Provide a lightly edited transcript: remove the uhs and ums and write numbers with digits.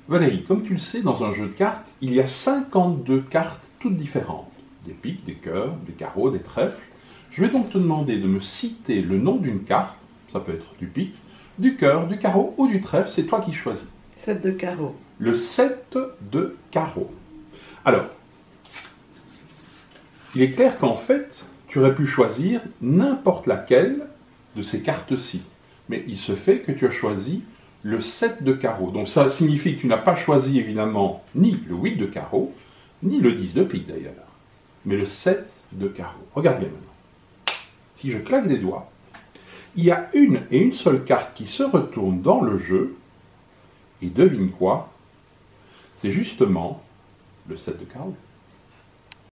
Valérie, comme tu le sais, dans un jeu de cartes, il y a 52 cartes toutes différentes. Des piques, des cœurs, des carreaux, des trèfles. Je vais donc te demander de me citer le nom d'une carte, ça peut être du pique, du cœur, du carreau ou du trèfle, c'est toi qui choisis. 7 de carreau. Le 7 de carreau. Alors, il est clair qu'en fait, tu aurais pu choisir n'importe laquelle de ces cartes-ci. Mais il se fait que tu as choisi le 7 de carreau. Donc ça signifie que tu n'as pas choisi évidemment ni le 8 de carreau, ni le 10 de pique d'ailleurs, mais le 7 de carreau. Regarde bien maintenant. Si je claque des doigts, il y a une et une seule carte qui se retourne dans le jeu, et devine quoi? C'est justement le 7 de carreau.